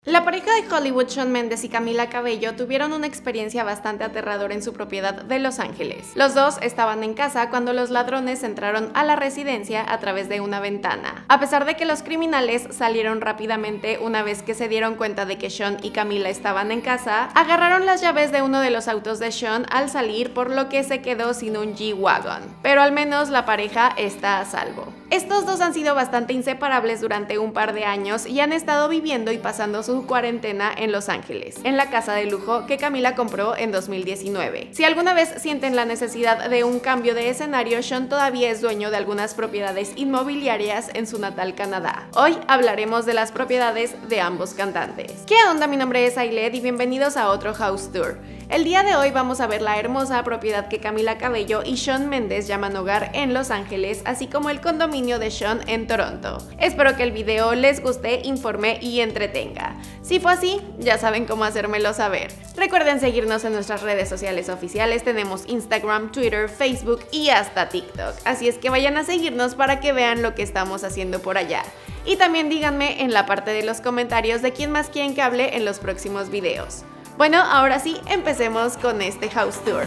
La pareja de Hollywood, Shawn Mendes y Camila Cabello, tuvieron una experiencia bastante aterradora en su propiedad de Los Ángeles. Los dos estaban en casa cuando los ladrones entraron a la residencia a través de una ventana. A pesar de que los criminales salieron rápidamente una vez que se dieron cuenta de que Shawn y Camila estaban en casa, agarraron las llaves de uno de los autos de Shawn al salir, por lo que se quedó sin un G-Wagon. Pero al menos la pareja está a salvo. Estos dos han sido bastante inseparables durante un par de años y han estado viviendo y pasando su cuarentena en Los Ángeles, en la casa de lujo que Camila compró en 2019. Si alguna vez sienten la necesidad de un cambio de escenario, Shawn todavía es dueño de algunas propiedades inmobiliarias en su natal Canadá. Hoy hablaremos de las propiedades de ambos cantantes. ¿Qué onda? Mi nombre es Ailed y bienvenidos a otro House Tour. El día de hoy vamos a ver la hermosa propiedad que Camila Cabello y Shawn Mendes llaman hogar en Los Ángeles, así como el condominio de Shawn en Toronto. Espero que el video les guste, informe y entretenga. Si fue así, ya saben cómo hacérmelo saber. Recuerden seguirnos en nuestras redes sociales oficiales, tenemos Instagram, Twitter, Facebook y hasta TikTok. Así es que vayan a seguirnos para que vean lo que estamos haciendo por allá. Y también díganme en la parte de los comentarios de quién más quieren que hable en los próximos videos. Bueno, ahora sí, empecemos con este House Tour.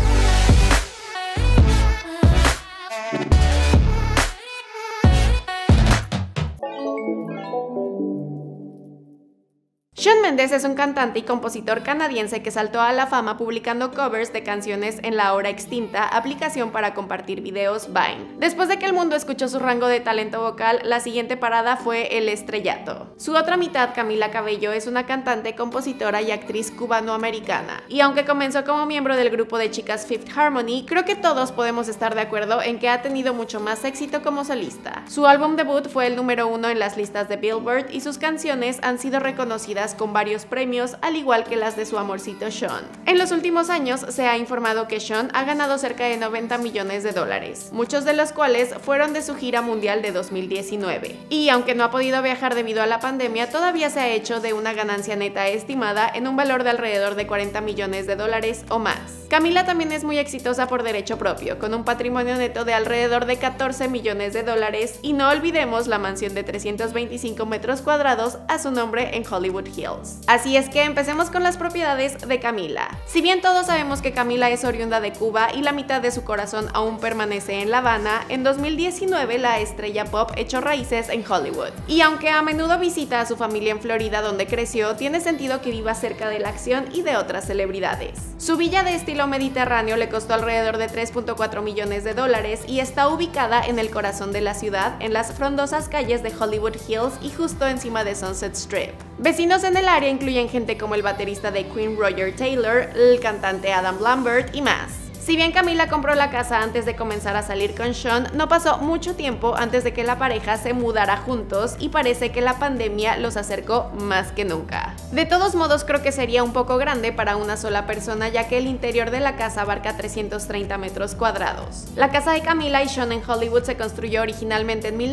Shawn Mendes es un cantante y compositor canadiense que saltó a la fama publicando covers de canciones en la ahora extinta aplicación para compartir videos Vine. Después de que el mundo escuchó su rango de talento vocal, la siguiente parada fue el estrellato. Su otra mitad, Camila Cabello, es una cantante, compositora y actriz cubano-americana. Y aunque comenzó como miembro del grupo de chicas Fifth Harmony, creo que todos podemos estar de acuerdo en que ha tenido mucho más éxito como solista. Su álbum debut fue el número 1 en las listas de Billboard y sus canciones han sido reconocidas con varios premios, al igual que las de su amorcito Shawn. En los últimos años se ha informado que Shawn ha ganado cerca de $90 millones, muchos de los cuales fueron de su gira mundial de 2019. Y aunque no ha podido viajar debido a la pandemia, todavía se ha hecho de una ganancia neta estimada en un valor de alrededor de $40 millones o más. Camila también es muy exitosa por derecho propio, con un patrimonio neto de alrededor de $14 millones y no olvidemos la mansión de 325 metros cuadrados a su nombre en Hollywood Hills. Así es que empecemos con las propiedades de Camila. Si bien todos sabemos que Camila es oriunda de Cuba y la mitad de su corazón aún permanece en La Habana, en 2019 la estrella pop echó raíces en Hollywood. Y aunque a menudo visita a su familia en Florida donde creció, tiene sentido que viva cerca de la acción y de otras celebridades. Su villa de estilo mediterráneo le costó alrededor de $3.4 millones y está ubicada en el corazón de la ciudad, en las frondosas calles de Hollywood Hills y justo encima de Sunset Strip. Vecinos en el área incluyen gente como el baterista de Queen Roger Taylor, el cantante Adam Lambert y más. Si bien Camila compró la casa antes de comenzar a salir con Shawn, no pasó mucho tiempo antes de que la pareja se mudara juntos y parece que la pandemia los acercó más que nunca. De todos modos, creo que sería un poco grande para una sola persona, ya que el interior de la casa abarca 330 metros cuadrados. La casa de Camila y Shawn en Hollywood se construyó originalmente en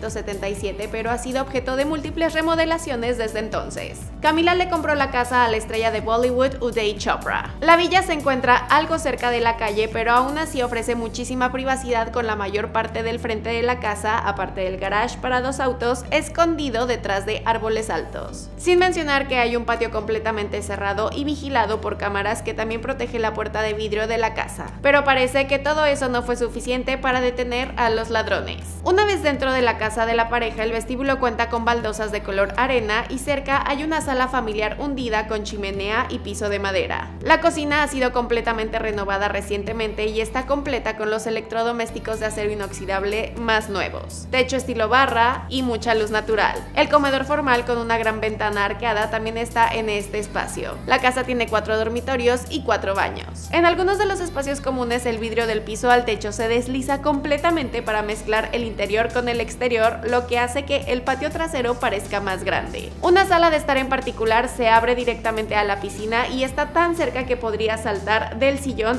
1977, pero ha sido objeto de múltiples remodelaciones desde entonces. Camila le compró la casa a la estrella de Bollywood Uday Chopra. La villa se encuentra algo cerca de la calle, pero aún así ofrece muchísima privacidad, con la mayor parte del frente de la casa, aparte del garage para 2 autos, escondido detrás de árboles altos. Sin mencionar que hay un patio completamente cerrado y vigilado por cámaras que también protege la puerta de vidrio de la casa. Pero parece que todo eso no fue suficiente para detener a los ladrones. Una vez dentro de la casa de la pareja, el vestíbulo cuenta con baldosas de color arena y cerca hay una sala familiar hundida con chimenea y piso de madera. La cocina ha sido completamente renovada recientemente y está completa con los electrodomésticos de acero inoxidable más nuevos, techo estilo barra y mucha luz natural. El comedor formal con una gran ventana arqueada también está en este espacio. La casa tiene 4 dormitorios y 4 baños. En algunos de los espacios comunes el vidrio del piso al techo se desliza completamente para mezclar el interior con el exterior, lo que hace que el patio trasero parezca más grande. Una sala de estar en particular se abre directamente a la piscina y está tan cerca que podría saltar del sillón a la piscina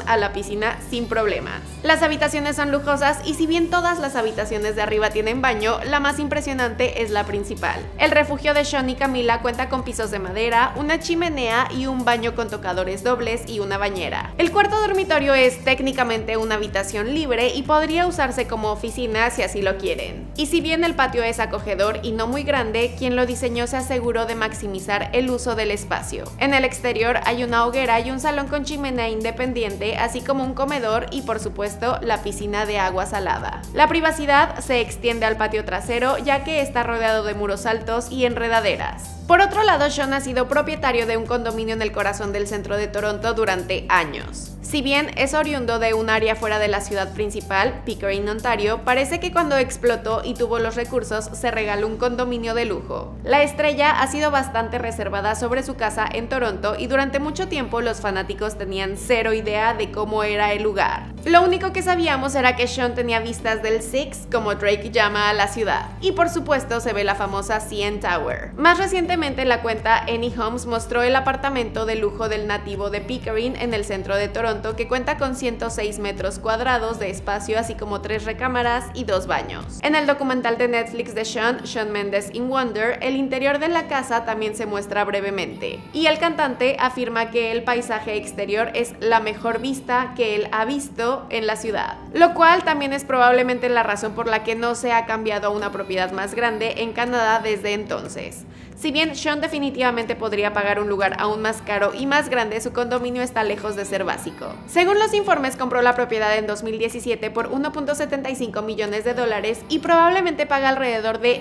piscina sin problemas. Las habitaciones son lujosas y si bien todas las habitaciones de arriba tienen baño, la más impresionante es la principal. El refugio de Sean y Camila cuenta con pisos de madera, una chimenea y un baño con tocadores dobles y una bañera. El cuarto dormitorio es técnicamente una habitación libre y podría usarse como oficina si así lo quieren. Y si bien el patio es acogedor y no muy grande, quien lo diseñó se aseguró de maximizar el uso del espacio. En el exterior hay una hoguera y un salón con chimenea independiente, así como un comedor y por supuesto la piscina de agua salada. La privacidad se extiende al patio trasero, ya que está rodeado de muros altos y enredaderas. Por otro lado, Sean ha sido propietario de un condominio en el corazón del centro de Toronto durante años. Si bien es oriundo de un área fuera de la ciudad principal, Pickering, Ontario, parece que cuando explotó y tuvo los recursos se regaló un condominio de lujo. La estrella ha sido bastante reservada sobre su casa en Toronto y durante mucho tiempo los fanáticos tenían cero idea de cómo era el lugar. Lo único que sabíamos era que Sean tenía vistas del Six, como Drake llama a la ciudad, y por supuesto se ve la famosa CN Tower. Más recientemente la cuenta Any Homes mostró el apartamento de lujo del nativo de Pickering en el centro de Toronto, que cuenta con 106 metros cuadrados de espacio, así como 3 recámaras y 2 baños. En el documental de Netflix de Sean Mendes in Wonder, el interior de la casa también se muestra brevemente, y el cantante afirma que el paisaje exterior es la mejor vista que él ha visto en la ciudad, lo cual también es probablemente la razón por la que no se ha cambiado a una propiedad más grande en Canadá desde entonces. Si bien Sean definitivamente podría pagar un lugar aún más caro y más grande, su condominio está lejos de ser básico. Según los informes, compró la propiedad en 2017 por $1.75 millones y probablemente paga alrededor de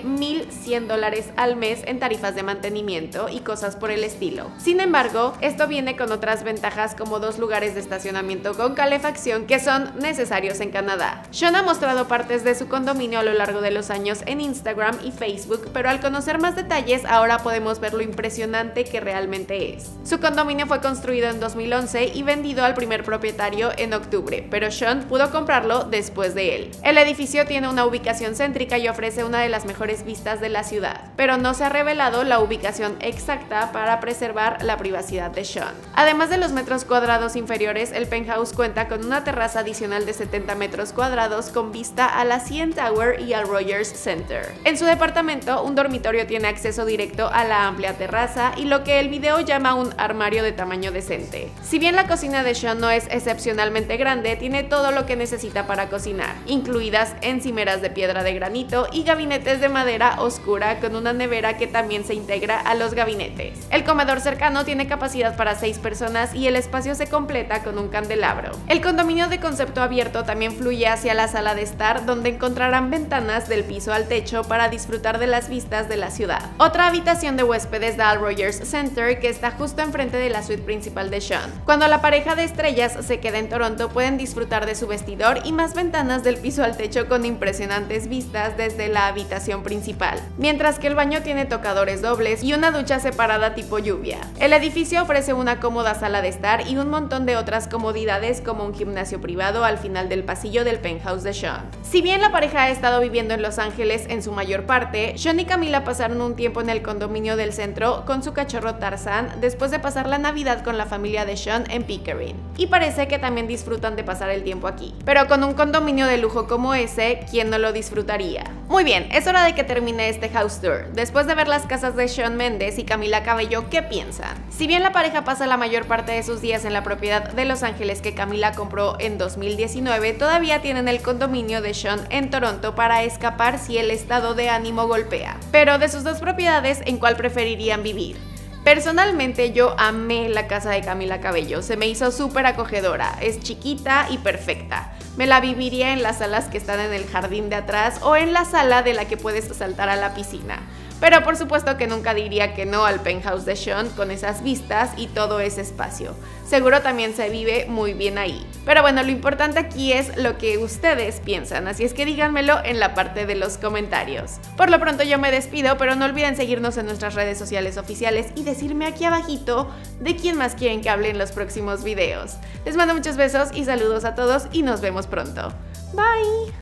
$1,100 al mes en tarifas de mantenimiento y cosas por el estilo. Sin embargo, esto viene con otras ventajas como 2 lugares de estacionamiento con calefacción que son necesarios en Canadá. Sean ha mostrado partes de su condominio a lo largo de los años en Instagram y Facebook, pero al conocer más detalles ahora podemos ver lo impresionante que realmente es. Su condominio fue construido en 2011 y vendido al primer propietario en octubre, pero Sean pudo comprarlo después de él. El edificio tiene una ubicación céntrica y ofrece una de las mejores vistas de la ciudad, pero no se ha revelado la ubicación exacta para preservar la privacidad de Sean. Además de los metros cuadrados inferiores, el penthouse cuenta con una terraza adicional de 70 metros cuadrados con vista a la CN Tower y al Rogers Center. En su departamento, un dormitorio tiene acceso directo a la amplia terraza y lo que el video llama un armario de tamaño decente. Si bien la cocina de Sean no es excepcionalmente grande, tiene todo lo que necesita para cocinar, incluidas encimeras de piedra de granito y gabinetes de madera oscura con una nevera que también se integra a los gabinetes. El comedor cercano tiene capacidad para 6 personas y el espacio se completa con un candelabro. El condominio de concepto abierto también fluye hacia la sala de estar, donde encontrarán ventanas del piso al techo para disfrutar de las vistas de la ciudad. Otra habitación de huéspedes da al Rogers Center, que está justo enfrente de la suite principal de Sean. Cuando la pareja de estrellas se queda en Toronto, pueden disfrutar de su vestidor y más ventanas del piso al techo con impresionantes vistas desde la habitación principal, mientras que el baño tiene tocadores dobles y una ducha separada tipo lluvia. El edificio ofrece una cómoda sala de estar y un montón de otras comodidades como un gimnasio privado al final del pasillo del penthouse de Sean. Si bien la pareja ha estado viviendo en Los Ángeles en su mayor parte, Sean y Camila pasaron un tiempo en el condominio del centro con su cachorro Tarzan después de pasar la Navidad con la familia de Sean en Pickering, y parece que también disfrutan de pasar el tiempo aquí. Pero con un condominio de lujo como ese, ¿quién no lo disfrutaría? Muy bien, es hora de que termine este house tour. Después de ver las casas de Sean Mendes y Camila Cabello, ¿qué piensan? Si bien la pareja pasa la mayor parte de sus días en la propiedad de Los Ángeles que Camila compró en 2019, todavía tienen el condominio de Sean en Toronto para escapar si el estado de ánimo golpea. Pero de sus dos propiedades, ¿en cuál preferirían vivir? Personalmente yo amé la casa de Camila Cabello, se me hizo súper acogedora, es chiquita y perfecta. Me la viviría en las salas que están en el jardín de atrás o en la sala de la que puedes saltar a la piscina. Pero por supuesto que nunca diría que no al penthouse de Sean con esas vistas y todo ese espacio. Seguro también se vive muy bien ahí. Pero bueno, lo importante aquí es lo que ustedes piensan, así es que díganmelo en la parte de los comentarios. Por lo pronto yo me despido, pero no olviden seguirnos en nuestras redes sociales oficiales y decirme aquí abajito de quién más quieren que hable en los próximos videos. Les mando muchos besos y saludos a todos y nos vemos pronto. Bye.